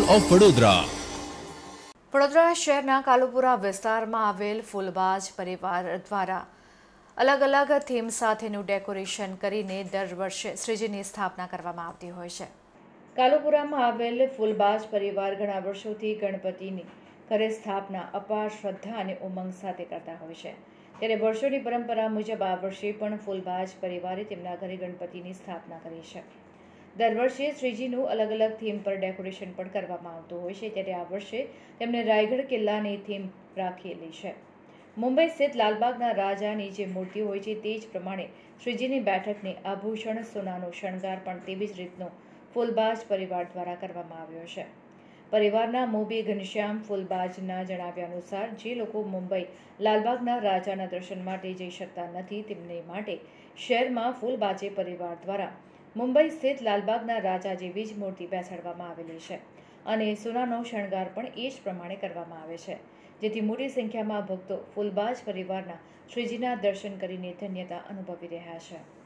Of Vadodara. Vadodara શહેરના કાલુપુરા વિસ્તારમાં આવેલ ફૂલબાજ પરિવાર દ્વારા અલગ અલગ થીમ સાથેનું ડેકોરેશન કરીને દર વર્ષે શ્રીજીની સ્થાપના કરવામાં આવતી હોય છે. કાલુપુરામાં આવેલ ફૂલબાજ પરિવાર ઘણા વર્ષોથી ગણપતિની ઘરે સ્થાપના અપાર શ્રદ્ધા અને ઉમંગ સાથે કરતા હોય છે. ત્યારે વર્ષોની પરંપરા મુજબ આ વર્ષે પણ ફૂલબાજ પરિવારે તેમના ઘરે ગણપતિની સ્થાપના કરી છે. દર વર્ષે શ્રીજીનું અલગ અલગ થીમ પર ડેકોરેશન પણ કરવામાં આવતું હોય છે. ત્યારે આ વર્ષે તેમણે રાયગઢ કિલ્લાની થીમ રાખેલી છે. મુંબઈ સ્થિત લાલબાગના રાજાની જે મૂર્તિ હોય છે તે જ પ્રમાણે શ્રીજીની બેઠકને આભૂષણ સોનાનો શણગાર પણ તેવી જ રીતનો ફૂલબાજ પરિવાર દ્વારા કરવામાં આવ્યો છે. પરિવારના મોભી ઘનશ્યામ ફૂલબાજના જણાવ્યા અનુસાર જે લોકો મુંબઈ લાલબાગના રાજાના દર્શન માટે જઈ શકતા નથી તેમને માટે શહેરમાં ફૂલબાજે પરિવાર દ્વારા મુંબઈ સ્થિત લાલબાગના રાજા જેવી જ મૂર્તિ બેસાડવામાં આવેલી છે અને સોનાનો શણગાર પણ એ જ પ્રમાણે કરવામાં આવે છે, જેથી મોટી સંખ્યામાં ભક્તો ફૂલબાજ પરિવારના શ્રીજીના દર્શન કરીને ધન્યતા અનુભવી રહ્યા છે.